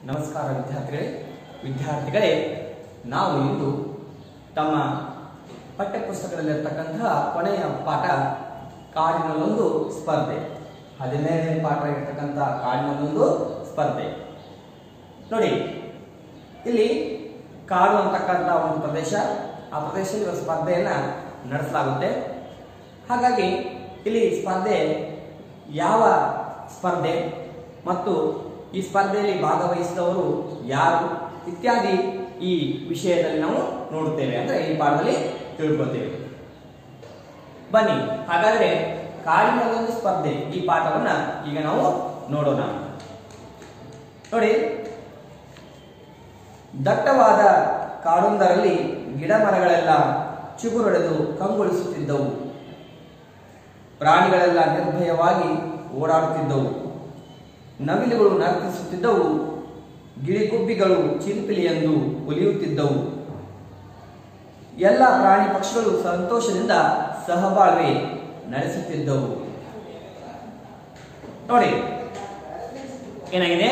ನಮಸ್ಕಾರ ವಿದ್ಯಾರ್ಥಿಗಳೇ ನಾವು ಇಂದು ತಮ್ಮ ಪಠ್ಯಪುಸ್ತಕದಲ್ಲಿರತಕ್ಕಂತಹ ಕೊನೆಯ ಪಾಠ ಕಾಡಿನಲ್ಲೊಂದು ಸ್ಪರ್ಧೆ 17ನೇ ಪಾಠ ಇರತಕ್ಕಂತಹ ಕಾಡಿನಲ್ಲೊಂದು ಸ್ಪರ್ಧೆ ನೋಡಿ. ಇಲ್ಲಿ ಕಾಡು ಅಂತಕ್ಕಂಥ ಒಂದು ಪ್ರದೇಶ, ಆ ಪ್ರದೇಶದಲ್ಲಿ ಸ್ಪರ್ಧೆಯನ್ನ ನಡೆಸಲಾಗುತ್ತೆ. ಹಾಗಾಗಿ ಇಲ್ಲಿ ಸ್ಪರ್ಧೆ ಯಾವ ಸ್ಪರ್ಧೆ ಮತ್ತು ಈ ಸ್ಪರ್ಧೆಯಲ್ಲಿ ಭಾಗವಹಿಸಿದವರು ಯಾರು ಇತ್ಯಾದಿ ಈ ವಿಷಯದಲ್ಲಿ ನಾವು ನೋಡುತ್ತೇವೆ, ಅಂದ್ರೆ ಈ ಪಾಠದಲ್ಲಿ ತಿಳ್ಕೊಳ್ತೇವೆ. ಬನ್ನಿ ಹಾಗಾದ್ರೆ ಕಾಡಿನಲ್ಲೊಂದು ಸ್ಪರ್ಧೆ ಈ ಪಾಠವನ್ನ ಈಗ ನಾವು ನೋಡೋಣ. ನೋಡಿ, ದಟ್ಟವಾದ ಕಾಡೊಂದರಲ್ಲಿ ಗಿಡ ಮರಗಳೆಲ್ಲ ಚಿಗುರೊಡೆದು ಕಂಗೊಳಿಸುತ್ತಿದ್ದವು. ಪ್ರಾಣಿಗಳೆಲ್ಲ ನಿರ್ಭಯವಾಗಿ ಓಡಾಡುತ್ತಿದ್ದವು. ನವಿಲುಗಳು ನರ್ತಿಸುತ್ತಿದ್ದವು. ಗಿಳಿಗುಬ್ಬಿಗಳು ಚಿಲಿಪಿಲಿಯೆಂದು ಒಲಿಯುತ್ತಿದ್ದವು. ಎಲ್ಲ ಪ್ರಾಣಿ ಪಕ್ಷಿಗಳು ಸಂತೋಷದಿಂದ ಸಹಬಾಳ್ವೆ ನಡೆಸುತ್ತಿದ್ದವು. ನೋಡಿ ಏನಾಗಿದೆ,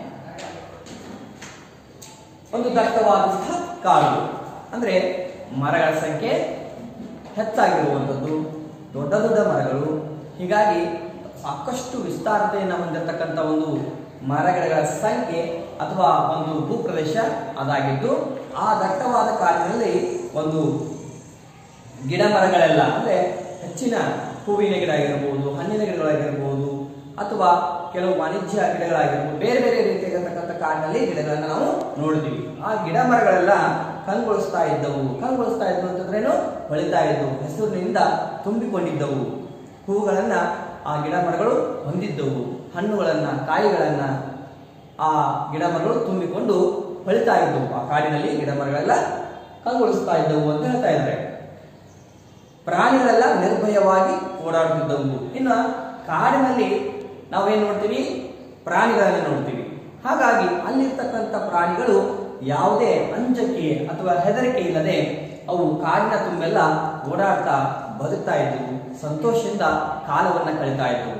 ಒಂದು ದಟ್ಟವಾದಂತಹ ಕಾಡು ಅಂದ್ರೆ ಮರಗಳ ಸಂಖ್ಯೆ ಹೆಚ್ಚಾಗಿರುವಂಥದ್ದು, ದೊಡ್ಡ ದೊಡ್ಡ ಮರಗಳು. ಹೀಗಾಗಿ ಸಾಕಷ್ಟು ವಿಸ್ತಾರತೆಯನ್ನು ಹೊಂದಿರತಕ್ಕಂಥ ಒಂದು ಮರಗಿಡಗಳ ಸಂಖ್ಯೆ ಅಥವಾ ಒಂದು ಭೂಪ್ರದೇಶ ಅದಾಗಿದ್ದು, ಆ ದಟ್ಟವಾದ ಕಾಡಿನಲ್ಲಿ ಒಂದು ಗಿಡ ಮರಗಳೆಲ್ಲ ಅಂದ್ರೆ ಹೆಚ್ಚಿನ ಹೂವಿನ ಗಿಡ ಆಗಿರ್ಬೋದು, ಹಣ್ಣಿನ ಗಿಡಗಳಾಗಿರ್ಬೋದು, ಅಥವಾ ಕೆಲವು ವಾಣಿಜ್ಯ ಗಿಡಗಳಾಗಿರ್ಬೋದು, ಬೇರೆ ಬೇರೆ ರೀತಿಯಾಗಿರ್ತಕ್ಕಂಥ ಕಾಡಿನಲ್ಲಿ ಗಿಡಗಳನ್ನ ನಾವು ನೋಡ್ತೀವಿ. ಆ ಗಿಡ ಮರಗಳೆಲ್ಲ ಕಂಗೊಳಿಸ್ತಾ ಇದ್ದವು ಅಂತಂದ್ರೇನು, ಹೊಳಿತಾ ಇದ್ದವು, ಹಸಿರಿನಿಂದ ತುಂಬಿಕೊಂಡಿದ್ದವು. ಹೂಗಳನ್ನ ಆ ಗಿಡ ಮರಗಳು ಹೊಂದಿದ್ದವು. ಹಣ್ಣುಗಳನ್ನ, ಕಾಯಿಗಳನ್ನ ಆ ಗಿಡ ಮರಗಳು ತುಂಬಿಕೊಂಡು ಹೊಳಿತಾ ಇದ್ದವು. ಆ ಕಾಡಿನಲ್ಲಿ ಗಿಡ ಮರಗಳೆಲ್ಲ ಕಂಗೊಳಿಸ್ತಾ ಇದ್ದವು ಅಂತ ಹೇಳ್ತಾ ಇದ್ದಾರೆ. ಪ್ರಾಣಿಗಳೆಲ್ಲ ನಿರ್ಭಯವಾಗಿ ಓಡಾಡುತ್ತಿದ್ದವು. ಇನ್ನು ಕಾಡಿನಲ್ಲಿ ನಾವೇನ್ ನೋಡ್ತೀವಿ, ಪ್ರಾಣಿಗಳನ್ನ ನೋಡ್ತೀವಿ. ಹಾಗಾಗಿ ಅಲ್ಲಿರ್ತಕ್ಕಂಥ ಪ್ರಾಣಿಗಳು ಯಾವುದೇ ಅಂಜಕೆ ಅಥವಾ ಹೆದರಿಕೆ ಇಲ್ಲದೆ ಅವು ಕಾಡಿನ ತುಂಬೆಲ್ಲ ಓಡಾಡ್ತಾ ಬದುಕ್ತಾ ಇದ್ದವು. ಸಂತೋಷದಿಂದ ಕಾಲವನ್ನ ಕಳೀತಾ ಇದ್ದವು.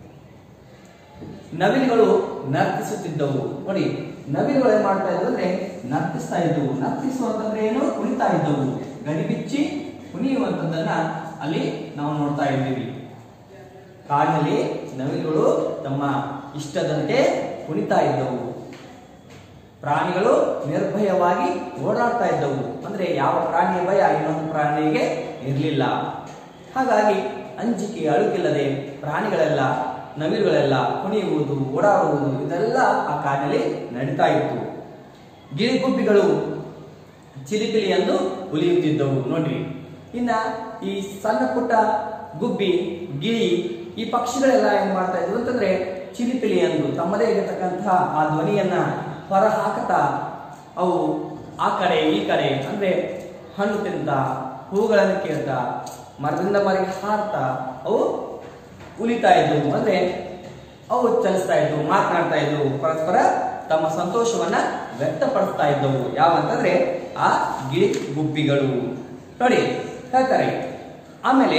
ನವಿಲುಗಳು ನರ್ತಿಸುತ್ತಿದ್ದವು. ನೋಡಿ, ನವಿಲುಗಳು ಏನ್ ಮಾಡ್ತಾ ಇದ್ದವು ಅಂದ್ರೆ ನರ್ತಿಸ್ತಾ ಇದ್ದವು. ನರ್ತಿಸುವಂತಂದ್ರೆ ಏನು, ಕುಣಿತಾ ಇದ್ದವು. ಗಡಿಬಿಚ್ಚಿ ಕುಣಿಯುವಂತದ್ದನ್ನ ಅಲ್ಲಿ ನಾವು ನೋಡ್ತಾ ಇದ್ದೀವಿ. ಕಾಡಿನಲ್ಲಿ ನವಿಲುಗಳು ತಮ್ಮ ಇಷ್ಟದಂತೆ ಕುಣಿತಾ ಇದ್ದವು. ಪ್ರಾಣಿಗಳು ನಿರ್ಭಯವಾಗಿ ಓಡಾಡ್ತಾ ಇದ್ದವು. ಅಂದ್ರೆ ಯಾವ ಪ್ರಾಣಿಯ ಭಯ ಇನ್ನೊಂದು ಪ್ರಾಣಿಗೆ ಇರಲಿಲ್ಲ. ಹಾಗಾಗಿ ಅಂಜಿಕೆ ಅಳುಕಿಲ್ಲದೆ ಪ್ರಾಣಿಗಳೆಲ್ಲ, ನವಿಲುಗಳೆಲ್ಲ ಕುಣಿಯುವುದು, ಓಡಾಡುವುದು ಇದೆಲ್ಲ ಆ ಕಾಡಿನಲ್ಲಿ ನಡೀತಾ ಇತ್ತು. ಗಿಳಿಗುಬ್ಬಿಗಳು ಚಿಲಿಪಿಲಿಯೆಂದು ಒಲಿಯುತ್ತಿದ್ದವು. ನೋಡ್ರಿ, ಇನ್ನ ಈ ಸಣ್ಣ ಪುಟ್ಟ ಗುಬ್ಬಿ, ಗಿಳಿ, ಈ ಪಕ್ಷಿಗಳೆಲ್ಲ ಏನ್ ಮಾಡ್ತಾ ಇದ್ವು ಅಂತಂದ್ರೆ ಚಿಲಿಪಿಲಿ ಎಂದು ತಮ್ಮದೇ ಇರತಕ್ಕಂತಹ ಆ ಧ್ವನಿಯನ್ನ ಹೊರ ಹಾಕತಾ ಅವು ಆ ಕಡೆ ಈ ಕಡೆ ಅಂದ್ರೆ ಹಣ್ಣು ತಿಂತ, ಹೂಗಳನ್ನು ಕೇಳ್ತಾ, ಮರದಿಂದ ಮರಿಗೆ ಹಾರ್ತಾ ಅವು ಉಲಿತಾ ಇದ್ದವು. ಅಂದ್ರೆ ಅವು ಚಲಿಸ್ತಾ ಇದ್ದವು, ಮಾತನಾಡ್ತಾ ಇದ್ದವು, ಪರಸ್ಪರ ತಮ್ಮ ಸಂತೋಷವನ್ನ ವ್ಯಕ್ತಪಡಿಸ್ತಾ ಇದ್ದವು. ಯಾವಂತಂದ್ರೆ ಆ ಗಿಳಿ ಗುಬ್ಬಿಗಳು. ನೋಡಿ ಹೇಳ್ತಾರೆ. ಆಮೇಲೆ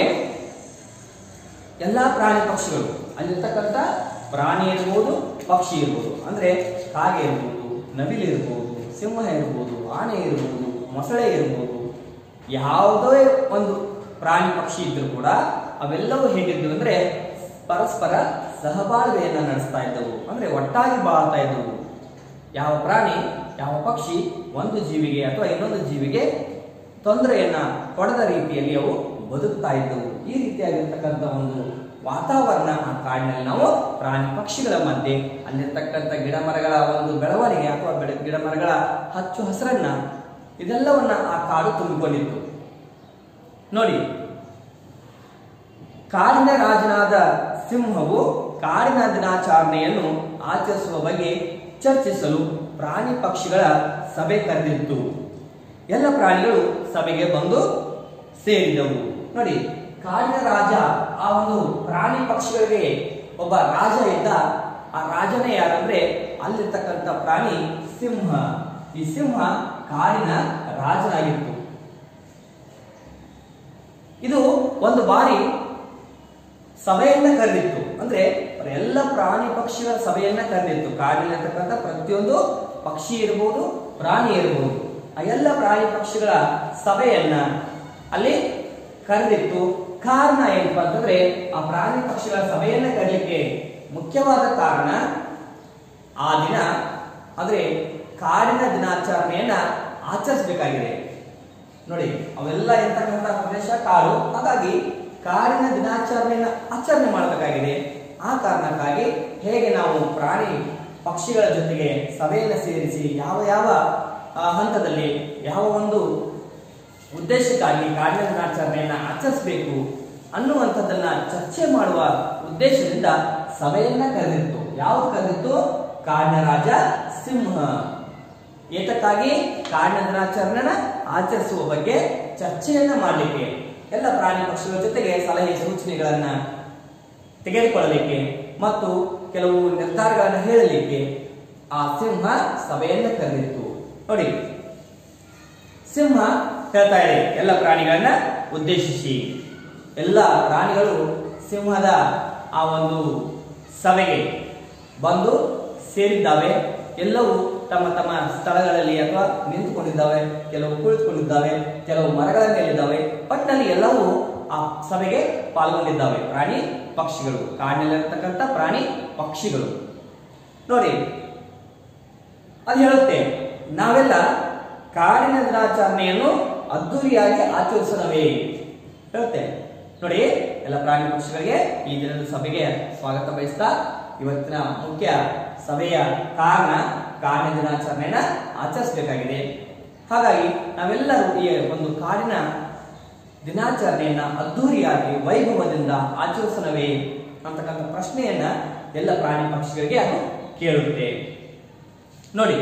ಎಲ್ಲಾ ಪ್ರಾಣಿ ಪಕ್ಷಿಗಳು, ಅಲ್ಲಿರ್ತಕ್ಕಂಥ ಪ್ರಾಣಿ ಇರ್ಬೋದು, ಪಕ್ಷಿ ಇರ್ಬೋದು, ಅಂದ್ರೆ ಕಾಗೆ ಇರ್ಬೋದು, ನವಿಲು ಇರ್ಬೋದು, ಸಿಂಹ ಇರ್ಬೋದು, ಆನೆ ಇರ್ಬೋದು, ಮೊಸಳೆ ಇರ್ಬೋದು, ಯಾವುದೇ ಒಂದು ಪ್ರಾಣಿ ಪಕ್ಷಿ ಇದ್ರೂ ಕೂಡ ಅವೆಲ್ಲವೂ ಹೇಗಿದ್ವು ಅಂದ್ರೆ ಪರಸ್ಪರ ಸಹಬಾಳ್ವೆಯನ್ನ ನಡೆಸ್ತಾ ಇದ್ದವು. ಅಂದ್ರೆ ಒಟ್ಟಾಗಿ ಬಾಳ್ತಾ ಇದ್ದವು. ಯಾವ ಪ್ರಾಣಿ, ಯಾವ ಪಕ್ಷಿ ಒಂದು ಜೀವಿಗೆ ಅಥವಾ ಇನ್ನೊಂದು ಜೀವಿಗೆ ತೊಂದರೆಯನ್ನ ಕೊಡದ ರೀತಿಯಲ್ಲಿ ಅವು ಬದುಕ್ತಾ ಇದ್ದವು. ಈ ರೀತಿಯಾಗಿರ್ತಕ್ಕಂಥ ಒಂದು ವಾತಾವರಣ ಆ ಕಾಡಿನಲ್ಲಿ ನಾವು ಪ್ರಾಣಿ ಪಕ್ಷಿಗಳ ಮಧ್ಯೆ ಅಲ್ಲಿರ್ತಕ್ಕಂಥ ಗಿಡ ಮರಗಳ ಒಂದು ಬೆಳವಣಿಗೆ ಅಥವಾ ಗಿಡ ಮರಗಳ ಹಚ್ಚು ಹಸಿರನ್ನ ಇದೆಲ್ಲವನ್ನ ಆ ಕಾಡು ತುಂಬಿಕೊಂಡಿತ್ತು. ನೋಡಿ, ಕಾಡಿನ ರಾಜನಾದ ಸಿಂಹವು ಕಾಡಿನ ದಿನಾಚರಣೆಯನ್ನು ಆಚರಿಸುವ ಬಗ್ಗೆ ಚರ್ಚಿಸಲು ಪ್ರಾಣಿ ಪಕ್ಷಿಗಳ ಸಭೆ ಕರೆದಿತ್ತು. ಎಲ್ಲ ಪ್ರಾಣಿಗಳು ಸಭೆಗೆ ಬಂದು ಸೇರಿದವು. ನೋಡಿ, ಕಾಡಿನ ರಾಜ, ಆ ಒಂದು ಪ್ರಾಣಿ ಪಕ್ಷಿಗಳಿಗೆ ಒಬ್ಬ ರಾಜ ಇದ್ದ. ಆ ರಾಜನೇ ಯಾರಂದ್ರೆ ಅಲ್ಲಿರ್ತಕ್ಕಂಥ ಪ್ರಾಣಿ ಸಿಂಹ. ಈ ಸಿಂಹ ಕಾಡಿನ ರಾಜನಾಗಿತ್ತು. ಇದು ಒಂದು ಬಾರಿ ಸಭೆಯನ್ನ ಕರೆದಿತ್ತು. ಅಂದ್ರೆ ಎಲ್ಲ ಪ್ರಾಣಿ ಪಕ್ಷಿಗಳ ಸಭೆಯನ್ನ ಕರೆದಿತ್ತು. ಕಾಡಿನಲ್ಲಿರ್ತಕ್ಕಂಥ ಪ್ರತಿಯೊಂದು ಪಕ್ಷಿ ಇರಬಹುದು, ಪ್ರಾಣಿ ಇರಬಹುದು, ಆ ಎಲ್ಲ ಪ್ರಾಣಿ ಪಕ್ಷಿಗಳ ಸಭೆಯನ್ನ ಅಲ್ಲಿ ಕರೆದಿತ್ತು. ಕಾರಣ ಏನಪ್ಪಾ ಅಂತಂದ್ರೆ, ಆ ಪ್ರಾಣಿ ಪಕ್ಷಿಗಳ ಸಭೆಯನ್ನ ಕರೆಯಲಿಕ್ಕೆ ಮುಖ್ಯವಾದ ಕಾರಣ ಆ ದಿನ ಅಂದ್ರೆ ಕಾಡಿನ ದಿನಾಚರಣೆಯನ್ನ ಆಚರಿಸಬೇಕಾಗಿದೆ. ನೋಡಿ, ಅವೆಲ್ಲ ಇರ್ತಕ್ಕಂಥ ಪ್ರದೇಶ ಕಾಡು, ಹಾಗಾಗಿ ಕಾಡಿನ ದಿನಾಚರಣೆಯನ್ನ ಆಚರಣೆ ಮಾಡಬೇಕಾಗಿದೆ. ಆ ಕಾರಣಕ್ಕಾಗಿ ಹೇಗೆ ನಾವು ಪ್ರಾಣಿ ಪಕ್ಷಿಗಳ ಜೊತೆಗೆ ಸಭೆಯನ್ನು ಸೇರಿಸಿ ಯಾವ ಯಾವ ಹಂತದಲ್ಲಿ ಯಾವ ಒಂದು ಉದ್ದೇಶಕ್ಕಾಗಿ ಕಾಡಿನ ದಿನಾಚರಣೆಯನ್ನ ಆಚರಿಸಬೇಕು ಅನ್ನುವಂಥದ್ದನ್ನ ಚರ್ಚೆ ಮಾಡುವ ಉದ್ದೇಶದಿಂದ ಸಭೆಯನ್ನ ಕರೆದಿತ್ತು. ಯಾವುದು ಕರೆದಿತ್ತು? ಕಾಡಿನ ರಾಜ ಸಿಂಹ. ಏತಕ್ಕಾಗಿ? ಕಾಡಿನ ದಿನಾಚರಣೆನ ಆಚರಿಸುವ ಬಗ್ಗೆ ಚರ್ಚೆಯನ್ನ ಮಾಡಲಿಕ್ಕೆ, ಎಲ್ಲ ಪ್ರಾಣಿ ಪಕ್ಷಿಗಳ ಜೊತೆಗೆ ಸಲಹೆ ಸೂಚನೆಗಳನ್ನ ತೆಗೆದುಕೊಳ್ಳಲಿಕ್ಕೆ ಮತ್ತು ಕೆಲವು ನಿರ್ಧಾರಗಳನ್ನು ಹೇಳಲಿಕ್ಕೆ ಆ ಸಿಂಹ ಸಭೆಯನ್ನ ಕರೆದಿತ್ತು. ನೋಡಿ, ಸಿಂಹ ಹೇಳ್ತಾ ಇದೆ ಎಲ್ಲ ಪ್ರಾಣಿಗಳನ್ನ ಉದ್ದೇಶಿಸಿ. ಎಲ್ಲ ಪ್ರಾಣಿಗಳು ಸಿಂಹದ ಆ ಒಂದು ಸಭೆಗೆ ಬಂದು ಸೇರಿದ್ದಾವೆ. ಎಲ್ಲವೂ ತಮ್ಮ ತಮ್ಮ ಸ್ಥಳಗಳಲ್ಲಿ ಅಥವಾ ನಿಂತುಕೊಂಡಿದ್ದಾವೆ, ಕೆಲವು ಕುಳಿತುಕೊಂಡಿದ್ದಾವೆ, ಕೆಲವು ಮರಗಳ ಮೇಲಿದ್ದಾವೆ. ಒಟ್ಟಿನಲ್ಲಿ ಎಲ್ಲವೂ ಆ ಸಭೆಗೆ ಪಾಲ್ಗೊಂಡಿದ್ದಾವೆ. ಪ್ರಾಣಿ ಪಕ್ಷಿಗಳು, ಕಾಡಿನಲ್ಲಿರ್ತಕ್ಕಂಥ ಪ್ರಾಣಿ ಪಕ್ಷಿಗಳು. ನೋಡಿ, ಅದು ಹೇಳುತ್ತೆ, ನಾವೆಲ್ಲ ಕಾಡಿನ ದಿನಾಚರಣೆಯನ್ನು ಅದ್ದೂರಿಯಾಗಿ ಆಚರಿಸೋಣವೇ ಹೇಳುತ್ತೆ. ನೋಡಿ, ಎಲ್ಲ ಪ್ರಾಣಿ ಪಕ್ಷಿಗಳಿಗೆ ಈ ದಿನದ ಸಭೆಗೆ ಸ್ವಾಗತ ಬಯಸ್ತಾ, ಇವತ್ತಿನ ಮುಖ್ಯ ಸಭೆಯ ಕಾರಣ ಕಾಡಿನ ದಿನಾಚರಣೆಯನ್ನ ಆಚರಿಸಬೇಕಾಗಿದೆ. ಹಾಗಾಗಿ ನಾವೆಲ್ಲರೂ ಈ ಒಂದು ಕಾಡಿನ ದಿನಾಚರಣೆಯನ್ನ ಅದ್ದೂರಿಯಾಗಿ ವೈಭವದಿಂದ ಆಚರಿಸೋಣವೇ ಅಂತಕ್ಕಂಥ ಪ್ರಶ್ನೆಯನ್ನ ಎಲ್ಲ ಪ್ರಾಣಿ ಪಕ್ಷಿಗಳಿಗೆ ಅದು ಕೇಳುತ್ತೆ. ನೋಡಿ,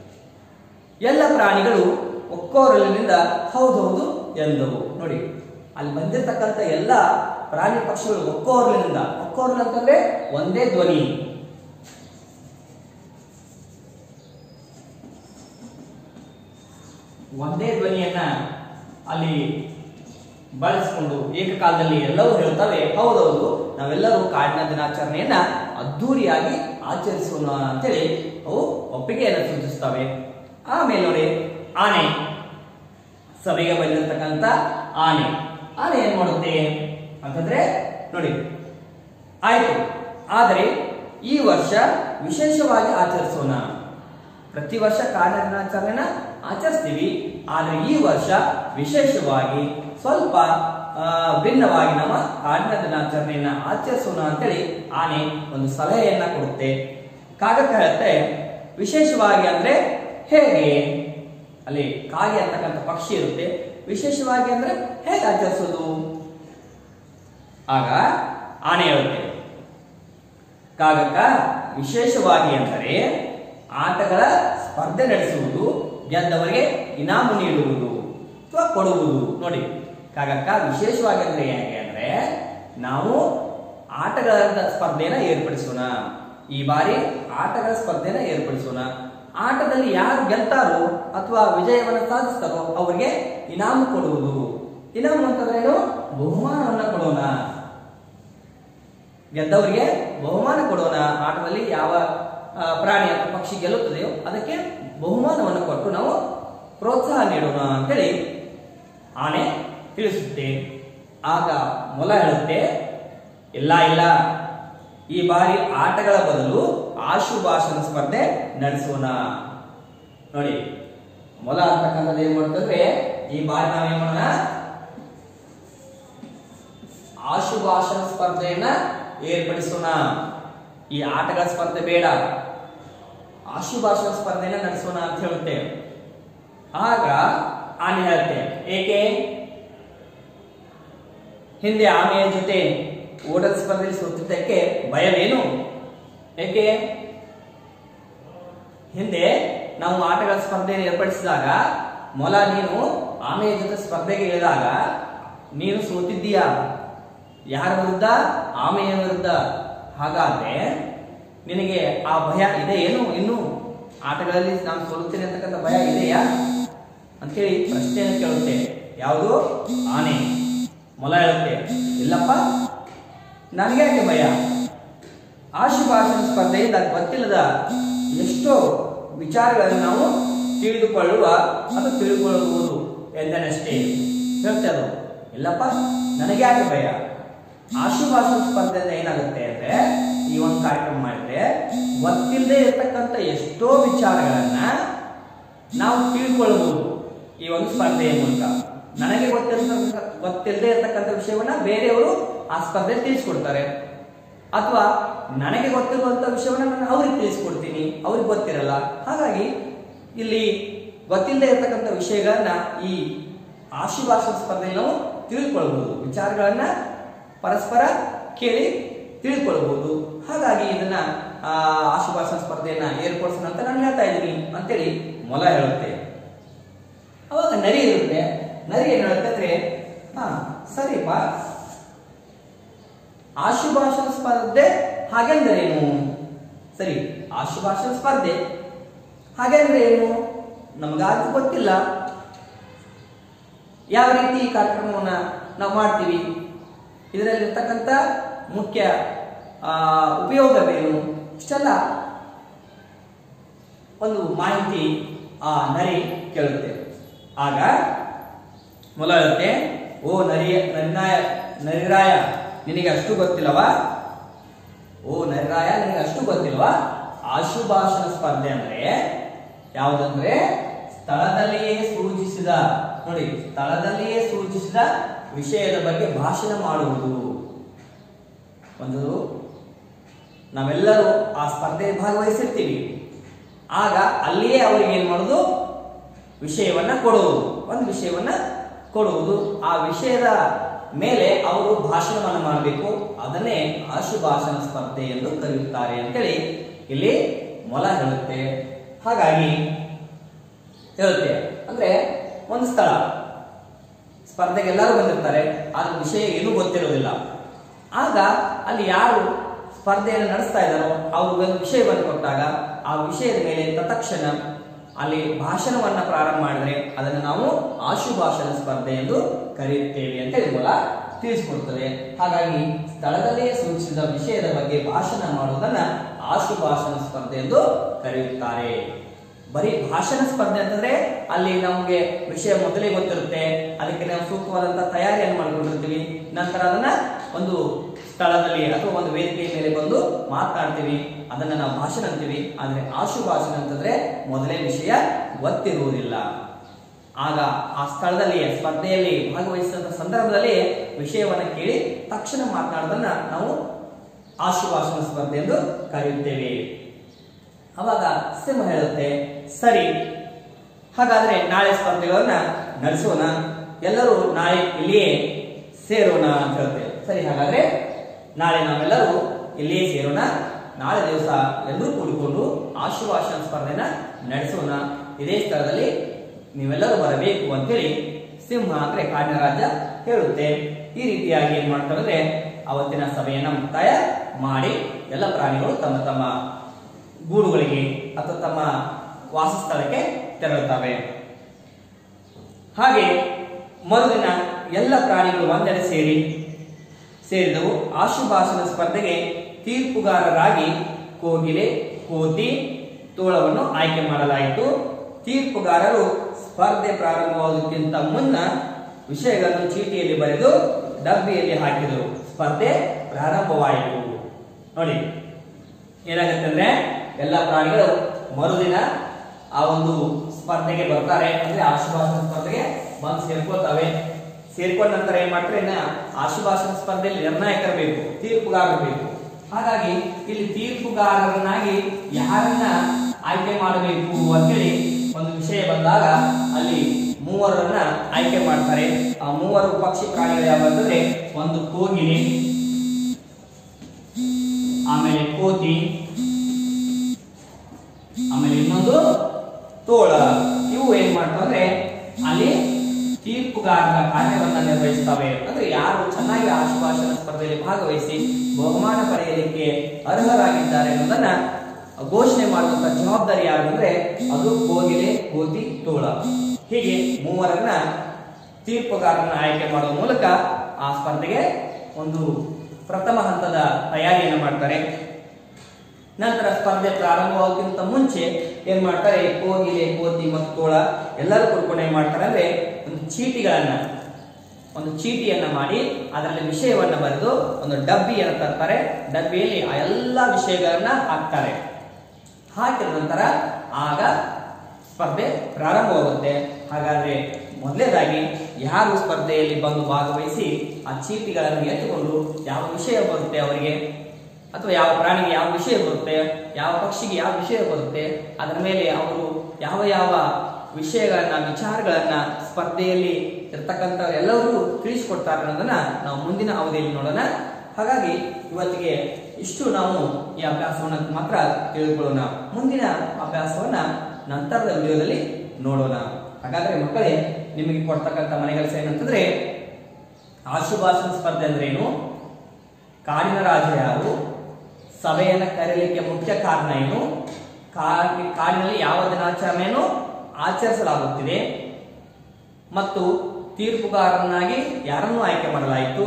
ಎಲ್ಲ ಪ್ರಾಣಿಗಳು ಒಕ್ಕೊರಲಿನಿಂದ ಹೌದೌದು ಎಂದವು. ನೋಡಿ, ಅಲ್ಲಿ ಬಂದಿರತಕ್ಕಂಥ ಎಲ್ಲ ಪ್ರಾಣಿ ಪಕ್ಷಿಗಳು ಒಕ್ಕೊರಲಿನಿಂದ, ಒಕ್ಕೊರಲು ಅಂತಂದ್ರೆ ಒಂದೇ ಧ್ವನಿ, ಒಂದೇ ಧ್ವನಿಯನ್ನ ಅಲ್ಲಿ ಬಳಸಿಕೊಂಡು ಏಕಕಾಲದಲ್ಲಿ ಎಲ್ಲವೂ ಹೇಳ್ತವೆ, ಹೌದೌದು ನಾವೆಲ್ಲರೂ ಕಾಡಿನ ದಿನಾಚರಣೆಯನ್ನ ಅದ್ದೂರಿಯಾಗಿ ಆಚರಿಸೋಣ ಅಂತೇಳಿ ಅವು ಒಪ್ಪಿಗೆಯನ್ನು ಸೂಚಿಸ್ತವೆ. ಆಮೇಲೆ ನೋಡಿ, ಆನೆ, ಸಭೆಗೆ ಬಂದಿರತಕ್ಕಂಥ ಆನೆ ಏನ್ ಮಾಡುತ್ತೆ ಅಂತಂದ್ರೆ, ನೋಡಿ, ಆಯ್ತು, ಆದರೆ ಈ ವರ್ಷ ವಿಶೇಷವಾಗಿ ಆಚರಿಸೋಣ. ಪ್ರತಿ ವರ್ಷ ಕಾಡಿನ ದಿನಾಚರಣೆನ ಆಚರಿಸ್ತೀವಿ, ಆದ್ರೆ ಈ ವರ್ಷ ವಿಶೇಷವಾಗಿ ಸ್ವಲ್ಪ ಭಿನ್ನವಾಗಿ ನಮ್ಮ ಕಾಡಿನ ದಿನಾಚರಣೆಯನ್ನ ಆಚರಿಸೋಣ ಅಂತೇಳಿ ಆನೆ ಒಂದು ಸಲಹೆಯನ್ನ ಕೊಡುತ್ತೆ. ಕಾಗಕ್ಕ ಹೇಳುತ್ತೆ, ವಿಶೇಷವಾಗಿ ಅಂದ್ರೆ ಹೇಗೆ? ಅಲ್ಲಿ ಕಾಗೆ ಅಂತಕ್ಕಂಥ ಪಕ್ಷಿ ಇರುತ್ತೆ, ವಿಶೇಷವಾಗಿ ಅಂದ್ರೆ ಹೇಗೆ ಆಚರಿಸೋದು? ಆಗ ಆನೆ ಹೇಳುತ್ತೆ, ಕಾಗಕ್ಕ ವಿಶೇಷವಾಗಿ ಅಂದರೆ ಆಟಗಳ ಸ್ಪರ್ಧೆ ನಡೆಸುವುದು, ಗೆದ್ದವರಿಗೆ ಇನಾಮು ನೀಡುವುದು ಅಥವಾ ಕೊಡುವುದು. ನೋಡಿ, ಕಾಗಕ್ಕ ವಿಶೇಷವಾಗಿ ಅಂದ್ರೆ ಹೇಗೆ ಅಂದ್ರೆ, ನಾವು ಆಟಗಳ ಸ್ಪರ್ಧೆನ ಏರ್ಪಡಿಸೋಣ. ಈ ಬಾರಿ ಆಟಗಳ ಸ್ಪರ್ಧೆನ ಏರ್ಪಡಿಸೋಣ. ಆಟದಲ್ಲಿ ಯಾರು ಗೆಲ್ತಾರೋ ಅಥವಾ ವಿಜಯವನ್ನು ಸಾಧಿಸ್ತಾರೋ ಅವರಿಗೆ ಇನಾಮು ಕೊಡುವುದು. ಇನಾಮು ಅಂತಂದ್ರೆ ಏನು? ಬಹುಮಾನವನ್ನ ಕೊಡೋಣ. ಗೆದ್ದವರಿಗೆ ಬಹುಮಾನ ಕೊಡೋಣ. ಆಟದಲ್ಲಿ ಯಾವ ಪ್ರಾಣಿ ಅಥವಾ ಪಕ್ಷಿ ಗೆಲ್ಲುತ್ತದೆಯೋ ಅದಕ್ಕೆ ಬಹುಮಾನವನ್ನು ಕೊಟ್ಟು ನಾವು ಪ್ರೋತ್ಸಾಹ ನೀಡೋಣ ಅಂತೇಳಿ ಆನೆ ತಿಳಿಸುತ್ತೆ. ಆಗ ಮೊಲ ಹೇಳುತ್ತೆ, ಇಲ್ಲ, ಈ ಬಾರಿ ಆಟಗಳ ಬದಲು ಆಶುಭಾಷಣ ಸ್ಪರ್ಧೆ ನಡೆಸೋಣ. ನೋಡಿ, ಮೊಲ ಅಂತಕ್ಕಂಥದ್ದು ಏನ್ ಮಾಡ್ತಂದ್ರೆ, ಈ ಬಾರಿ ನಾವೇನ್ ಮಾಡೋಣ, ಆಶುಭಾಷಣ ಸ್ಪರ್ಧೆಯನ್ನ ಏರ್ಪಡಿಸೋಣ. ಈ ಆಟಗಳ ಸ್ಪರ್ಧೆ ಬೇಡ, ಆಶುಭಾಷಣ ಸ್ಪರ್ಧೆಯನ್ನ ನಡೆಸೋಣ ಅಂತ ಹೇಳುತ್ತೆ. ಆಗ ಆನೆ ಹೇಳುತ್ತೆ, ಏಕೆ? ಹಿಂದೆ ಆಮೆಯ ಜೊತೆ ಓಟದ ಸ್ಪರ್ಧೆಯಲ್ಲಿ ಸೋತಿದ್ದಕ್ಕೆ ಭಯವೇನು? ಏಕೆ? ಹಿಂದೆ ನಾವು ಆಟಗಳ ಸ್ಪರ್ಧೆಯನ್ನು ಏರ್ಪಡಿಸಿದಾಗ ಮೊಲ ನೀನು ಆಮೆಯ ಜೊತೆ ಸ್ಪರ್ಧೆಗೆ ಇಳಿದಾಗ ನೀನು ಸೋತಿದ್ದೀಯಾ. ಯಾರ ವಿರುದ್ಧ? ಆಮೆಯ ವಿರುದ್ಧ. ಹಾಗಾದ್ರೆ ನಿನಗೆ ಆ ಭಯ ಇದೆ ಏನು? ಇನ್ನು ಆಟಗಳಲ್ಲಿ ನಾನು ಸೋಲುತ್ತೇನೆ ಅಂತಕ್ಕಂಥ ಭಯ ಇದೆಯಾ ಅಂತ ಹೇಳಿ ಪ್ರಶ್ನೆಯನ್ನು ಕೇಳುತ್ತೆ. ಯಾವುದು? ಆನೆ. ಮೊಲ ಹೇಳುತ್ತೆ, ಇಲ್ಲಪ್ಪ, ನನಗ್ಯಾಕೆ ಭಯ? ಆಶುಭಾಷಣ ಸ್ಪರ್ಧೆಯಿಂದ ಗೊತ್ತಿಲ್ಲದ ಎಷ್ಟೋ ವಿಚಾರಗಳನ್ನು ನಾವು ತಿಳಿದುಕೊಳ್ಳುವ ಅಥವಾ ತಿಳ್ಕೊಳ್ಳಬಹುದು ಎಂದನಷ್ಟೇ ಹೇಳ್ತೇವೆ. ಇಲ್ಲಪ್ಪ, ನನಗೆ ಯಾಕೆ ಭಯ? ಆಶುಭಾಷಣ ಸ್ಪರ್ಧೆಯಿಂದ ಏನಾಗುತ್ತೆ ಅಂದ್ರೆ, ಈ ಒಂದು ಕಾರ್ಯಕ್ರಮ ಮಾಡಿದ್ರೆ ಗೊತ್ತಿಲ್ಲದೆ ಇರತಕ್ಕಂಥ ಎಷ್ಟೋ ವಿಚಾರಗಳನ್ನ ನಾವು ತಿಳ್ಕೊಳ್ಬಹುದು ಈ ಒಂದು ಸ್ಪರ್ಧೆಯ ಮೂಲಕ. ನನಗೆ ಗೊತ್ತಿಲ್ಲದೆ ಇರತಕ್ಕಂಥ ವಿಷಯವನ್ನ ಬೇರೆಯವರು ಆ ಸ್ಪರ್ಧೆ ತಿಳಿಸ್ಕೊಡ್ತಾರೆ, ಅಥವಾ ನನಗೆ ಗೊತ್ತಿರುವಂತ ವಿಷಯವನ್ನ ನಾನು ಅವ್ರಿಗೆ ತಿಳಿಸ್ಕೊಡ್ತೀನಿ, ಅವ್ರಿಗೆ ಗೊತ್ತಿರಲ್ಲ. ಹಾಗಾಗಿ ಇಲ್ಲಿ ಗೊತ್ತಿಲ್ಲದೆ ಇರತಕ್ಕಂಥ ವಿಷಯಗಳನ್ನ ಈ ಆಶುಭಾಷಣ ಸ್ಪರ್ಧೆಯಲ್ಲಿ ನಾವು ತಿಳ್ಕೊಳ್ಬಹುದು, ವಿಚಾರಗಳನ್ನ ಪರಸ್ಪರ ಕೇಳಿ ತಿಳ್ಕೊಳ್ಬಹುದು. ಹಾಗಾಗಿ ಇದನ್ನ ಆಶುಭಾಷಣ ಸ್ಪರ್ಧೆಯನ್ನ ಏರ್ಪಡಿಸೋಣ ಅಂತ ನಾನು ಹೇಳ್ತಾ ಇದ್ದೀನಿ ಅಂತೇಳಿ ಮೊಲ ಹೇಳುತ್ತೆ. ಅವಾಗ ನರಿ ಇರುತ್ತೆ. ನರಿ ಏನ್ ಹೇಳುತ್ತೆ ಅಂದ್ರೆ, ಸರಿಪ್ಪ, ಆಶುಭಾಷಣ ಸ್ಪರ್ಧೆ ಹಾಗೆಂದರೆ ಏನು? ಸರಿ, ಆಶುಭಾಷಣ ಸ್ಪರ್ಧೆ ಹಾಗೆಂದ್ರೆ ಏನು? ನಮಗಾದ್ರೂ ಗೊತ್ತಿಲ್ಲ. ಯಾವ ರೀತಿ ಈ ಕಾರ್ಯಕ್ರಮವನ್ನ ನಾವು ಮಾಡ್ತೀವಿ, ಇದರಲ್ಲಿರ್ತಕ್ಕಂಥ ಮುಖ್ಯ ಉಪಯೋಗವೇನು, ಇಷ್ಟೆಲ್ಲ ಒಂದು ಮಾಹಿತಿ ಆ ನರಿ ಕೇಳುತ್ತೆ. ಆಗ ಮೊಲ ಹೇಳುತ್ತೆ, ಓ ನರಿರಾಯ, ನಿನಗೆ ಅಷ್ಟು ಗೊತ್ತಿಲ್ಲವಾ? ಓ ನರಿರಾಯ, ನಿನಗೆ ಅಷ್ಟು ಗೊತ್ತಿಲ್ವಾ? ಆಶುಭಾಷಣ ಸ್ಪರ್ಧೆ ಅಂದ್ರೆ ಯಾವುದಂದ್ರೆ, ಸ್ಥಳದಲ್ಲಿಯೇ ಸೂಚಿಸಿದ, ನೋಡಿ, ಸ್ಥಳದಲ್ಲಿಯೇ ಸೂಚಿಸಿದ ವಿಷಯದ ಬಗ್ಗೆ ಭಾಷಣ ಮಾಡುವುದು. ಒಂದು ನಾವೆಲ್ಲರೂ ಆ ಸ್ಪರ್ಧೆಯಲ್ಲಿ ಭಾಗವಹಿಸಿರ್ತೀವಿ. ಆಗ ಅಲ್ಲಿಯೇ ಅವರಿಗೆ ಏನ್ ಮಾಡುದು, ವಿಷಯವನ್ನ ಕೊಡುವುದು, ಒಂದು ವಿಷಯವನ್ನ ಕೊಡುವುದು. ಆ ವಿಷಯದ ಮೇಲೆ ಅವರು ಭಾಷಣವನ್ನು ಮಾಡಬೇಕು. ಅದನ್ನೇ ಆಶುಭಾಷಣ ಸ್ಪರ್ಧೆ ಎಂದು ಕರೆಯುತ್ತಾರೆ ಅಂತೇಳಿ ಇಲ್ಲಿ ಮೊಲ ಹೇಳುತ್ತೆ. ಹಾಗಾಗಿ ಹೇಳುತ್ತೆ ಅಂದ್ರೆ, ಒಂದು ಸ್ಥಳ ಸ್ಪರ್ಧೆಗೆ ಎಲ್ಲರೂ ಬಂದಿರ್ತಾರೆ, ಆದ್ರೆ ವಿಷಯ ಏನೂ ಗೊತ್ತಿರೋದಿಲ್ಲ. ಆಗ ಅಲ್ಲಿ ಯಾರು ಸ್ಪರ್ಧೆಯನ್ನು ನಡೆಸ್ತಾ ಇದ್ದಾರೋ ಅವರು ಒಂದು ವಿಷಯವನ್ನು ಕೊಟ್ಟಾಗ ಆ ವಿಷಯದ ಮೇಲೆ ತತ್ಕ್ಷಣ ಅಲ್ಲಿ ಭಾಷಣವನ್ನ ಪ್ರಾರಂಭ ಮಾಡಿದ್ರೆ ಅದನ್ನು ನಾವು ಆಶುಭಾಷಣ ಸ್ಪರ್ಧೆ ಎಂದು ಕರೆಯುತ್ತೇವೆ ಅಂತ ಹೇಳಿ ಮೊಲ ತಿಳಿಸಿಕೊಡ್ತದೆ. ಹಾಗಾಗಿ ಸ್ಥಳದಲ್ಲೇ ಸೂಚಿಸಿದ ವಿಷಯದ ಬಗ್ಗೆ ಭಾಷಣ ಮಾಡುವುದನ್ನ ಆಶುಭಾಷಣ ಸ್ಪರ್ಧೆ ಎಂದು ಕರೆಯುತ್ತಾರೆ. ಬರೀ ಭಾಷಣ ಸ್ಪರ್ಧೆ ಅಂತಂದ್ರೆ ಅಲ್ಲಿ ನಮಗೆ ವಿಷಯ ಮೊದಲೇ ಗೊತ್ತಿರುತ್ತೆ, ಅದಕ್ಕೆ ನಾವು ಸೂಕ್ತವಾದಂತಹ ತಯಾರಿಯನ್ನು ಮಾಡಿಕೊಂಡಿರ್ತೀವಿ. ನಂತರ ಅದನ್ನ ಒಂದು ಸ್ಥಳದಲ್ಲಿ ಅಥವಾ ಒಂದು ವೇದಿಕೆಯ ಮೇಲೆ ಬಂದು ಮಾತನಾಡ್ತೀವಿ, ಅದನ್ನ ನಾವು ಭಾಷಣ ಅಂತೀವಿ. ಆದ್ರೆ ಆಶುಭಾಷಣ ಅಂತಂದ್ರೆ ಮೊದಲೇ ವಿಷಯ ಗೊತ್ತಿರುವುದಿಲ್ಲ. ಆಗ ಆ ಸ್ಥಳದಲ್ಲಿ ಸ್ಪರ್ಧೆಯಲ್ಲಿ ಭಾಗವಹಿಸಿದ ಸಂದರ್ಭದಲ್ಲಿ ವಿಷಯವನ್ನು ಕೇಳಿ ತಕ್ಷಣ ಮಾತನಾಡೋದನ್ನ ನಾವು ಆಶುಭಾಷಣ ಸ್ಪರ್ಧೆ ಎಂದು ಕರೆಯುತ್ತೇವೆ. ಅವಾಗ ಸಿಂಹ ಹೇಳುತ್ತೆ, ಸರಿ, ಹಾಗಾದ್ರೆ ನಾಳೆ ಸ್ಪರ್ಧೆಗಳನ್ನ ನಡೆಸೋಣ, ಎಲ್ಲರೂ ನಾಳೆ ಇಲ್ಲಿಯೇ ಸೇರೋಣ ಅಂತ ಹೇಳುತ್ತೆ. ಸರಿ, ಹಾಗಾದ್ರೆ ನಾಳೆ ನಾವೆಲ್ಲರೂ ಇಲ್ಲಿಯೇ ಸೇರೋಣ, ನಾಳೆ ದಿವಸ ಎಲ್ಲರೂ ಕೂಡಿಕೊಂಡು ಆಶುಭಾಷಣ ಸ್ಪರ್ಧೆನ ನಡೆಸೋಣ, ಇದೇ ಸ್ಥಳದಲ್ಲಿ ನೀವೆಲ್ಲರೂ ಬರಬೇಕು ಅಂತೇಳಿ ಸಿಂಹ ಅಂದ್ರೆ ಕಾಡಿನ ರಾಜ ಹೇಳುತ್ತೆ. ಈ ರೀತಿಯಾಗಿ ಏನ್ ಮಾಡ್ತಾರೆ ಅಂದ್ರೆ, ಅವತ್ತಿನ ಸಭೆಯನ್ನ ಮುಕ್ತಾಯ ಮಾಡಿ ಎಲ್ಲ ಪ್ರಾಣಿಗಳು ತಮ್ಮ ತಮ್ಮ ಗೂಡುಗಳಿಗೆ ಅಥವಾ ತಮ್ಮ ವಾಸಸ್ಥಳಕ್ಕೆ ತೆರಳುತ್ತವೆ. ಹಾಗೆ ಮರುದಿನ ಎಲ್ಲ ಪ್ರಾಣಿಗಳು ಒಂದೆಡೆ ಸೇರಿದವು. ಆಶುಭಾಷಣ ಸ್ಪರ್ಧೆಗೆ ತೀರ್ಪುಗಾರರಾಗಿ ಕೋಗಿಲೆ, ಕೋತಿ, ತೋಳವನ್ನು ಆಯ್ಕೆ ಮಾಡಲಾಯಿತು. ತೀರ್ಪುಗಾರರು ಸ್ಪರ್ಧೆ ಪ್ರಾರಂಭವಾಗುವುದಕ್ಕಿಂತ ಮುನ್ನ ವಿಷಯಗಳನ್ನು ಚೀಟಿಯಲ್ಲಿ ಬರೆದು ಡಬ್ಬಿಯಲ್ಲಿ ಹಾಕಿದರು. ಸ್ಪರ್ಧೆ ಪ್ರಾರಂಭವಾಯಿತು. ನೋಡಿ ಏನಾಗುತ್ತೆ ಅಂದ್ರೆ, ಎಲ್ಲ ಪ್ರಾಣಿಗಳು ಮರುದಿನ ಆ ಒಂದು ಸ್ಪರ್ಧೆಗೆ ಬರ್ತಾರೆ, ಅಂದ್ರೆ ಆಶುಭಾಷಣ ಸ್ಪರ್ಧೆಗೆ ಬಂದು ಸೇರ್ಕೊಳ್ತವೆ. ಸೇರ್ಕೊಂಡ ನಂತರ ಏನ್ ಮಾಡ್ತಾರೆ, ಆಶುಭಾಷಣ ಸ್ಪರ್ಧೆಯಲ್ಲಿ ನಿರ್ಣಾಯಕರು ಬೇಕು, ತೀರ್ಪುಗಾರರು ಬೇಕು. ಹಾಗಾಗಿ ಇಲ್ಲಿ ತೀರ್ಪುಗಾರರನ್ನಾಗಿ ಯಾರನ್ನ ಆಯ್ಕೆ ಮಾಡಬೇಕು ಅಂತೇಳಿ ಒಂದು ವಿಷಯ ಬಂದಾಗ ಅಲ್ಲಿ ಮೂವರನ್ನ ಆಯ್ಕೆ ಮಾಡ್ತಾರೆ. ಆ ಮೂವರು ಪಕ್ಷಿ ಪ್ರಾಣಿಗಳು ಯಾವಂದ್ರೆ, ಒಂದು ಕೋಗಿಲೆ, ಆಮೇಲೆ ಕೋತಿ, ಆಮೇಲೆ ಇನ್ನೊಂದು ತೋಳ. ಇವು ಏನ್ ಮಾಡ್ತಂದ್ರೆ ಅಲ್ಲಿ ತೀರ್ಪುಗಾರರ ಕಾರ್ಯವನ್ನ ನಿರ್ವಹಿಸ್ತವೆ. ಅಂದ್ರೆ ಯಾರು ಚೆನ್ನಾಗಿ ಆಶುಭಾಷಣ ಸ್ಪರ್ಧೆಯಲ್ಲಿ ಭಾಗವಹಿಸಿ ಬಹುಮಾನ ಪಡೆಯಲಿಕ್ಕೆ ಅರ್ಹರಾಗಿದ್ದಾರೆ ಅನ್ನೋದನ್ನ ಘೋಷಣೆ ಮಾಡುವಂತ ಜವಾಬ್ದಾರಿ ಯಾರಂದ್ರೆ ಅದು ಕೋಗಿಲೆ, ಕೋತಿ, ತೋಳ. ಹೀಗೆ ಮೂವರನ್ನ ತೀರ್ಪುಗಾರರನ್ನ ಆಯ್ಕೆ ಮಾಡುವ ಮೂಲಕ ಆ ಸ್ಪರ್ಧೆಗೆ ಒಂದು ಪ್ರಥಮ ಹಂತದ ತಯಾರಿಯನ್ನು ಮಾಡ್ತಾರೆ. ನಂತರ ಸ್ಪರ್ಧೆ ಪ್ರಾರಂಭವಾಗೋಕ್ಕಿಂತ ಮುಂಚೆ ಏನ್ ಮಾಡ್ತಾರೆ, ಕೋಗಿಲೆ, ಕೋತಿ ಮತ್ತು ತೋಳ ಎಲ್ಲರೂ ಕೂತ್ಕೊಂಡು ಏನ್ ಮಾಡ್ತಾರೆ ಅಂದ್ರೆ ಒಂದು ಚೀಟಿಯನ್ನ ಮಾಡಿ ಅದರಲ್ಲಿ ವಿಷಯವನ್ನ ಬರೆದು ಒಂದು ಡಬ್ಬಿಯನ್ನು ತರ್ತಾರೆ. ಡಬ್ಬಿಯಲ್ಲಿ ಆ ಎಲ್ಲಾ ವಿಷಯಗಳನ್ನ ಹಾಕ್ತಾರೆ. ಹಾಕಿದ ನಂತರ ಆಗ ಸ್ಪರ್ಧೆ ಪ್ರಾರಂಭವಾಗುತ್ತೆ. ಹಾಗಾದ್ರೆ ಮೊದಲನೇದಾಗಿ ಯಾರು ಸ್ಪರ್ಧೆಯಲ್ಲಿ ಬಂದು ಭಾಗವಹಿಸಿ ಆ ಚೀಟಿಗಳನ್ನು ಎತ್ತುಕೊಂಡು ಯಾವ ವಿಷಯ ಬರುತ್ತೆ ಅವರಿಗೆ, ಅಥವಾ ಯಾವ ಪ್ರಾಣಿಗೆ ಯಾವ ವಿಷಯ ಬರುತ್ತೆ, ಯಾವ ಪಕ್ಷಿಗೆ ಯಾವ ವಿಷಯ ಬರುತ್ತೆ, ಅದರ ಮೇಲೆ ಅವರು ಯಾವ ಯಾವ ವಿಷಯಗಳನ್ನ ವಿಚಾರಗಳನ್ನ ಸ್ಪರ್ಧೆಯಲ್ಲಿ ಇರ್ತಕ್ಕಂಥವರೆಲ್ಲರೂ ತಿಳಿಸಿಕೊಡ್ತಾರೆ ಅನ್ನೋದನ್ನ ನಾವು ಮುಂದಿನ ಅವಧಿಯಲ್ಲಿ ನೋಡೋಣ. ಹಾಗಾಗಿ ಇವತ್ತಿಗೆ ಇಷ್ಟು ನಾವು ಈ ಅಭ್ಯಾಸವನ್ನ ಮಾತ್ರ ತಿಳಿದುಕೊಳ್ಳೋಣ. ಮುಂದಿನ ಅಭ್ಯಾಸವನ್ನ ನಂತರದ ವಿಡಿಯೋದಲ್ಲಿ ನೋಡೋಣ. ಹಾಗಾದ್ರೆ ಮಕ್ಕಳೇ, ನಿಮಗೆ ಕೊಡ್ತಕ್ಕಂಥ ಮನೆ ಕೆಲಸ ಏನಂತಂದ್ರೆ, ಆಶುಭಾಷಣ ಸ್ಪರ್ಧೆ ಅಂದ್ರೆ ಏನು, ಕಾಡಿನ ರಾಜ ಯಾರು, ಸಭೆಯನ್ನ ಕರೆಯಲಿಕ್ಕೆ ಮುಖ್ಯ ಕಾರಣ ಏನು, ಕಾಡಿನಲ್ಲಿ ಯಾವ ದಿನಾಚರಣೆಯನ್ನು ಆಚರಿಸಲಾಗುತ್ತಿದೆ, ಮತ್ತು ತೀರ್ಪುಗಾರನಾಗಿ ಯಾರನ್ನು ಆಯ್ಕೆ ಮಾಡಲಾಯಿತು,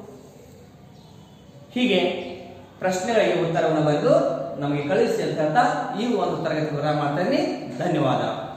ಹೀಗೆ ಪ್ರಶ್ನೆಗಳಿಗೆ ಉತ್ತರವನ್ನು ಬರೆದು ನಮಗೆ ಕಳಿಸಿ ಅಂತ ಈ ಒಂದು ತರಗತಿ ಮಾಡ್ತಾ ಇದ್ದೀನಿ. ಧನ್ಯವಾದ.